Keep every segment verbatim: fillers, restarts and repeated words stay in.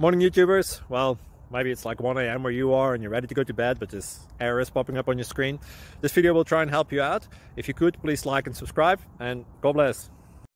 Morning YouTubers. Well, maybe it's like one A M where you are and you're ready to go to bed, but this error is popping up on your screen. This video will try and help you out. If you could, please like and subscribe, and God bless.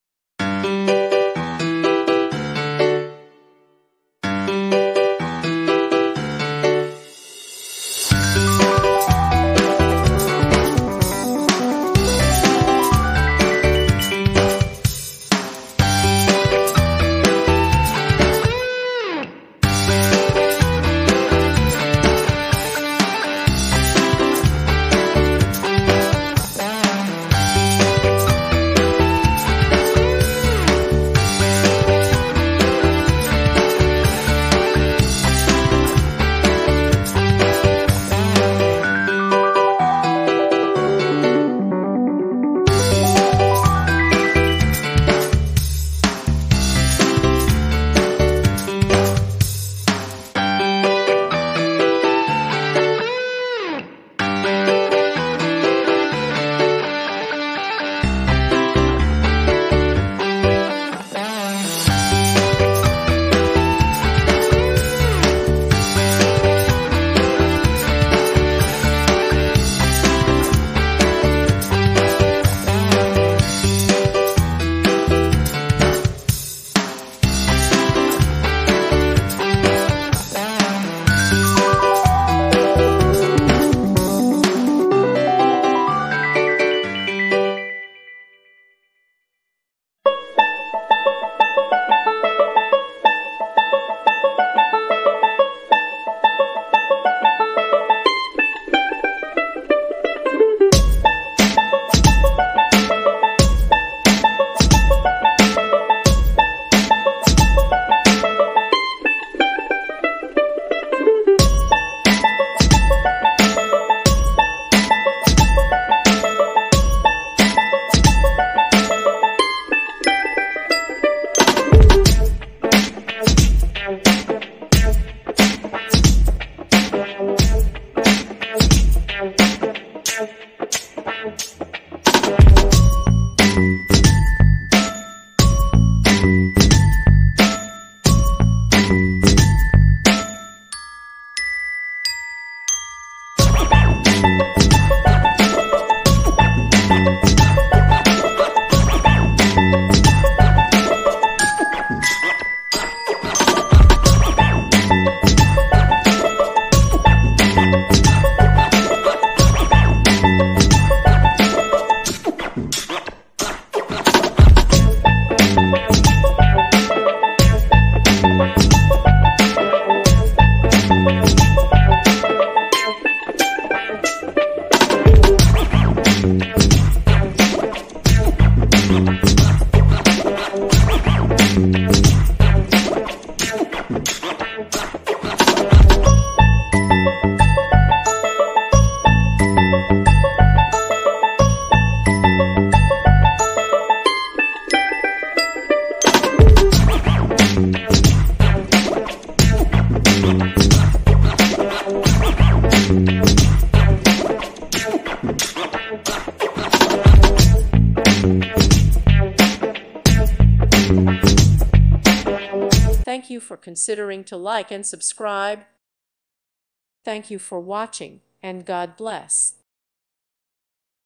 Thank you for considering to like and subscribe. Thank you for watching, and God bless.